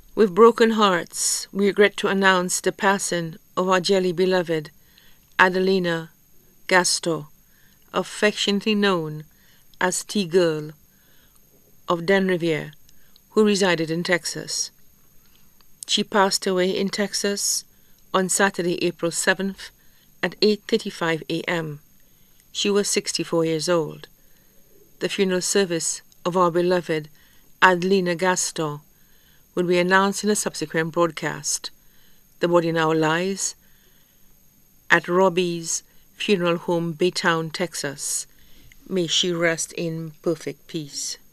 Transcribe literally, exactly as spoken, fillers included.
With broken hearts, we regret to announce the passing of our dearly beloved Adelina Gaston, affectionately known as T-Girl, of Denrivier, who resided in Texas. She passed away in Texas on Saturday, April seventh at eight thirty-five a m She was sixty-four years old. The funeral service of our beloved Adelina Gaston will be announced in a subsequent broadcast. The body now lies at Robbie's Funeral Home, Baytown, Texas. May she rest in perfect peace.